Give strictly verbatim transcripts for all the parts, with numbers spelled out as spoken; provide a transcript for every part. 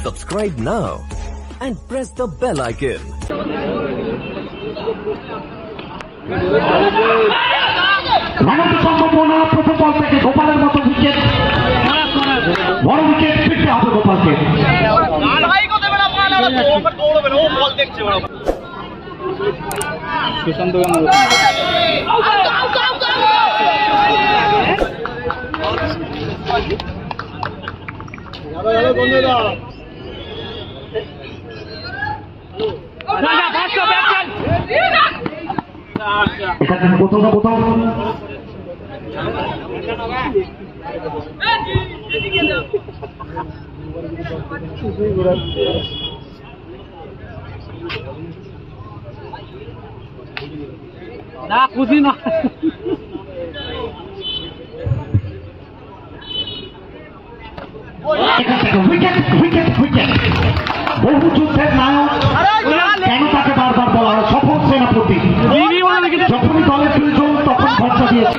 Subscribe now and press the bell icon. ভারতের সম্ভাবনা প্রথম বল থেকে গোপালের মতো উইকেট, বড় উইকেট ফিরতে হবে গোপালকে। সুশান্ত এখানে কোথাও না কোথাও না খুশি না উইকেট উইকেট উইকেট বহু যুদ্ধের নায়ক কেন তাকে বারবার বলা হয় সফল সেনাপতি। যখনই দলের প্রয়োজন তখন খরচা দিয়েছে।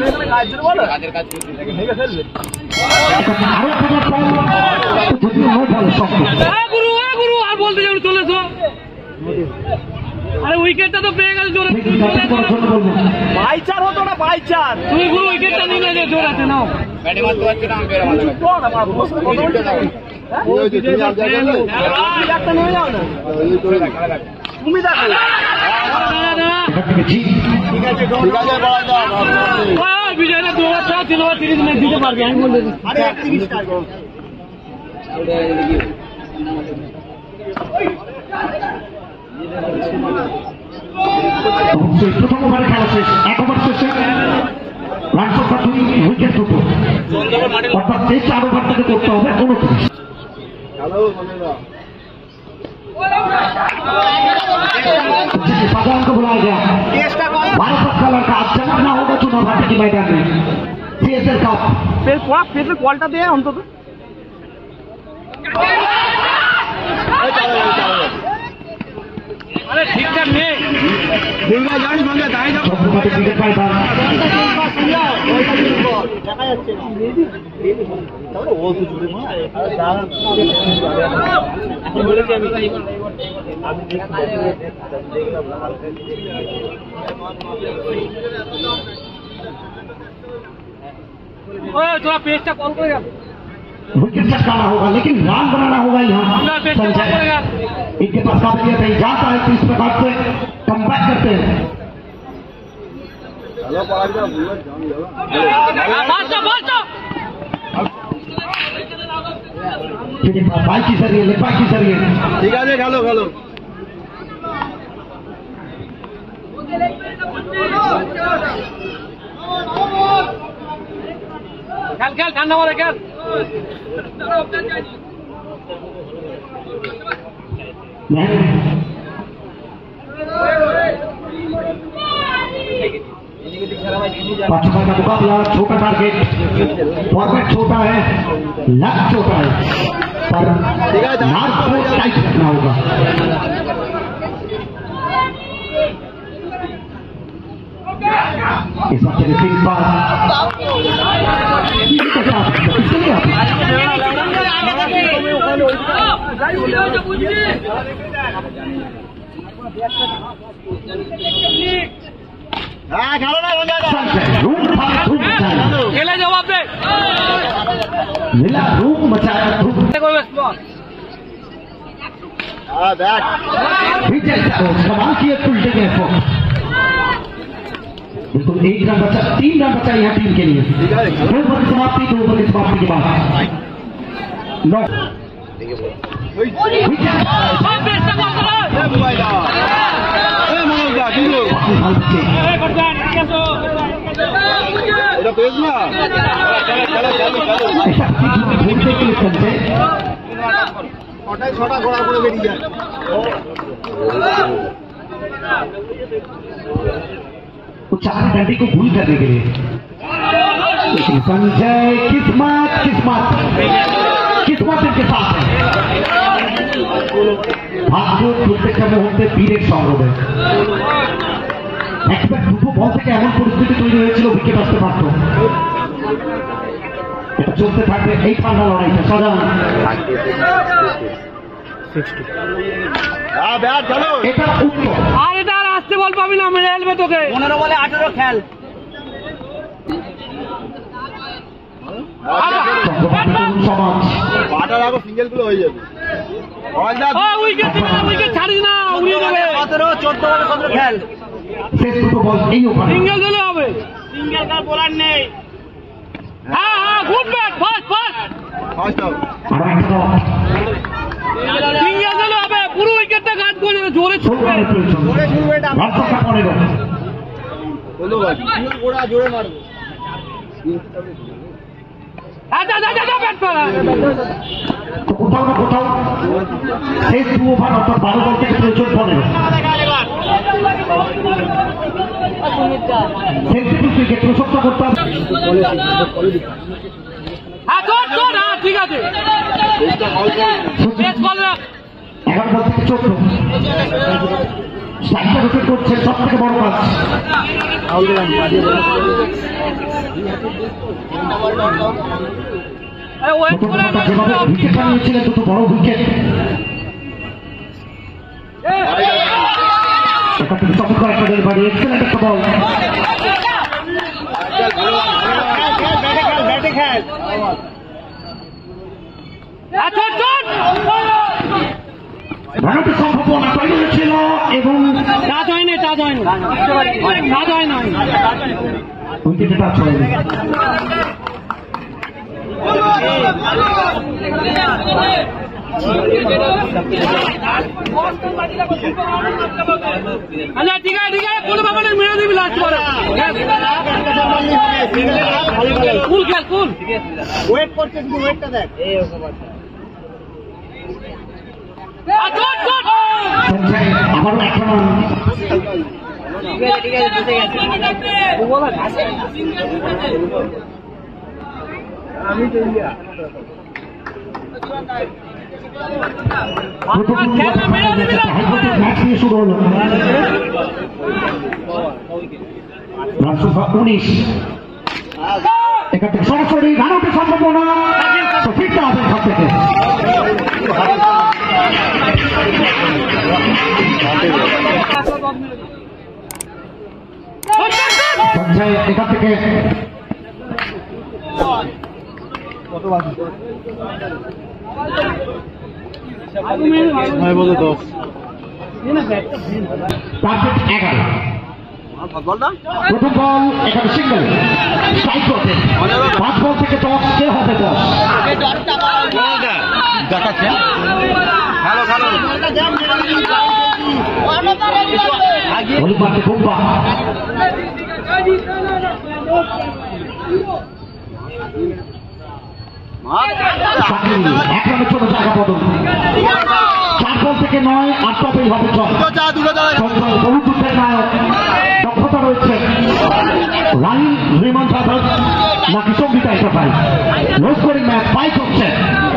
আরো খবর যদিও নয় বলে শক্ত গুরু গুরু আর বলতে যাবো চলেছ। আরে উইকেটটা তো পেয়ে গেল জোরে বাইচার হতো না বাইচার তুমি গুরু উইকেটটা নিলে যে জোর আছে নাও ব্যাটে মারতে পারছি না আম্পায়ার আমাদের তুমি দেখো ঠিক আছে বিজয়টা দু হাজার তিন হাজার তিরিশ মিনিট দিতে পারবে আমি বলে দিচ্ছি। আরে একত্রিশ টাকা প্রথম ওভারে খেলা শেষ, এক ওভার শেষে রান সংখ্যা দুই, উইকেট দুটো, অর্থাৎ শেষ চার ওভারটাকে করতে হবে উনত্রিশ। साधारण को बुलाया गया भारत का लड़का आज चमकना होगा चुनाव भाटी की मैदान में सीएसएल कप फिर फिर कॉलটা দিয়ে অন্তত আরে ঠিকঠাক নেই দুর্গা জানি সঙ্গে দাই দাও সবকটা ক্রিকেট পাইবার দেখা যাচ্ছে না তাহলে ও তো জুড়ে না এখন বলেছি আমি আমি দেখলাম ओए थोड़ा पेज का कॉल करेगा विकेट चटकाना होगा लेकिन रन बनाना होगा यहाँ। इनके पास काबिलियत है, जाता है किस प्रकार से कम बैक करते हैं। बाइक की सरिए लेपा की सरिए ठीक है खेलो खेलो খেল খেল ঠান্ডা মারে খেল पाकिस्तान का मुकाबला छोटा टारगेट, फॉर्मेट छोटा है, लक्ष्य छोटा है, पर मार्क को टाइट रखना होगा। इस वक्त रिसीव पास खेले जवाब दे मिला रूप मचाया धूप सवाल किए उल्टे के बिल्कुल एक रन बचा, तीन रन बचा यहाँ टीम के लिए। दो ओवर की समाप्ति, दो ओवर की समाप्ति के बाद नौ ছটা ঘোড়া করে বেরিয়ে যায় चार डंडी को भूल करने के लिए संजय किस्मत किस्मत किस्मत इनके साथ है। भाग्य প্রত্যেকটা মুহূর্তে বীরের সংগ্রামে একবার দুটো বল থেকে এমন পরিস্থিতি তৈরি হয়েছিল উইকেট আসতে পারত। এটা চলতে থাকবে এই ঠান্ডা লড়াইটা সাধারণ ব্যাট চলো এটা উত্তর। আর এটা আর আসতে বল পাবি না, মেরে এলবে তোকে। পনেরো বলে আঠেরো খেল। সমাজ বাটার আগে সিঙ্গেল গুলো হয়ে যাবে। উইকেট দিবে না, উইকেট ছাড়িস না, উড়িয়ে দেবে। সতেরো চোদ্দ বলে সতেরো খেল। শেষ দুটো বল এই ওভারে সিঙ্গেল দিলে হবে। সিঙ্গেল কার বোলার নেই। হ্যাঁ হ্যাঁ good bat, fast fast. First out. আর একটা বল সিঙ্গেল দিলে হবে, পুরো উইকেটটা গাছ করে জোরে ছুটবে। ষোলো প্রয়োজন জোরে ছুটবে এটা। রান সংখ্যা পনেরো। বলো ভাই ওরা জোরে মারবে। আচ্ছা আচ্ছা আচ্ছা ব্যাট কর। তো কোথাও না কোথাও শেষ দু ওভার অর্থাৎ বারো বল থেকে প্রয়োজন পনেরো। সেন্সিটিভ ক্রিকেট প্রশংসা করতাম। হ্যাঁ কর কর, হ্যাঁ ঠিক আছে। শেষ বল রাখ। এগারো বল থেকে চোদ্দ। সাতটা উইকেট করছে সব থেকে বড় কাজ। ওয়েট করে যেভাবে উইকেট নিয়েছিলেন দুটো বড় উইকেট, এটা কিন্তু চমৎকার একটা ডেলিভারি, এক্সেলেন্ট একটা বল। ব্যাটে খেল। রানটি সম্ভাবনা তৈরি হয়েছিল এবং টাচ হয়নি, টাচ হয়নি, টাচ হয় না, উইকেটে টাচ হয়নি। আচ্ছা ঠিক আছে ঠিক আছে, কোনো ব্যাপার নেই, মেরে দিবি লাস্ট বলে। কুল খেল কুল। ওয়েট করছে, শুধু ওয়েটটা দেখ। আবারও একটা রান। ম্যাচ নিয়ে শুরু হলো। রান সংখ্যা উনিশ। এখান থেকে সরাসরি রান আউটের সম্ভাবনা, তো ফিরতে হবে এখান থেকে। সঞ্জয় এখান থেকে টার্গেট এগারো। প্রথম বল এখানে সিঙ্গেল, স্ট্রাইক করতে পাঁচ বল থেকে দশ, কে হবে দশ? দেখাচ্ছে হ্যালো হ্যালো হলিমার্কে খুব এক রানের ছোট জায়গা বদল। চার বল থেকে নয়, আর তবেই হবে ছয়। বহু দুঃখের নায়ক, দক্ষতা রয়েছে রাহিম রিমন ব্রাদার্স নাকি Sangeeta enterprise. No scoring match, fight হচ্ছে।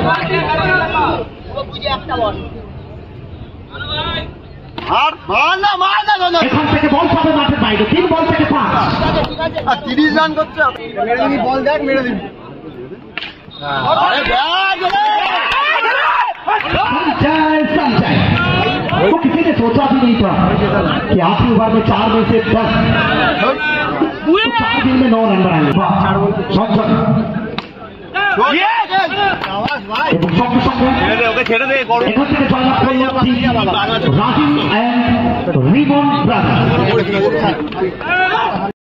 এখান থেকে বল পাবে মাঠের বাইরে, তিন বল থেকে পাঁচ। তিরিশ রান করছে, মেরে দিবি, বল দেখ মেরে দিবি। संजय संजय वो किसी ने सोचा भी नहीं था कि आखिरी ओवर में चार में से दस, चार दिन में नौ रन बनाएंगे। संजय এবং সঙ্গে সঙ্গে এখান থেকে জয়লাভ করল রাহিম অ্যান্ড রিমন ব্রাদার্স।